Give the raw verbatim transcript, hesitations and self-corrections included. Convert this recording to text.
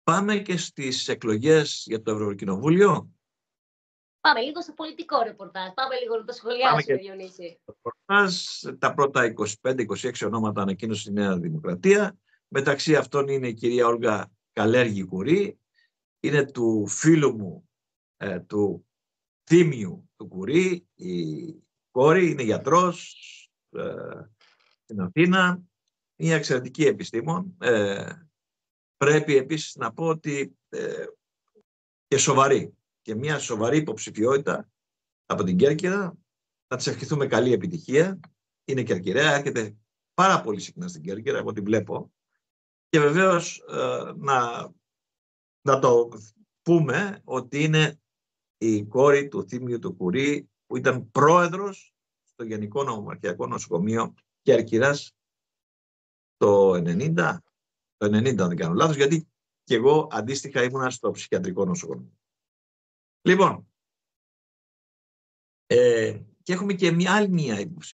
Πάμε και στις εκλογές για το Ευρωκοινοβούλιο. Πάμε λίγο στο πολιτικό ρεπορτάζ. Πάμε λίγο να το σχολιάσουμε, Διονύση. Τα πρώτα είκοσι πέντε είκοσι έξι ονόματα ανακοίνωσε η Νέα Δημοκρατία. Μεταξύ αυτών είναι η κυρία Όλγα Καλέργη-Κουρί. Είναι του φίλου μου, ε, του Θήμιου του Κουρί, η κόρη, είναι γιατρός ε, στην Αθήνα. Είναι εξαιρετική επιστήμον. Ε, πρέπει επίσης να πω ότι ε, και σοβαρή. Και μια σοβαρή υποψηφιότητα από την Κέρκυρα. Να της ευχηθούμε καλή επιτυχία. Είναι Κερκυραία, έρχεται πάρα πολύ συχνά στην Κέρκυρα, εγώ την βλέπω. Και βεβαίως ε, να, να το πούμε ότι είναι η κόρη του Θήμιου του Κουρί, που ήταν πρόεδρος στο Γενικό Νομομαχιακό Νοσοκομείο Κέρκυρας το ενενήντα, το ενενήντα αν δεν κάνω λάθος, γιατί και εγώ αντίστοιχα ήμουνα στο ψυχιατρικό νοσοκομείο. Λοιπόν, ε, και έχουμε και μια άλλη μία υποψηφιότητα.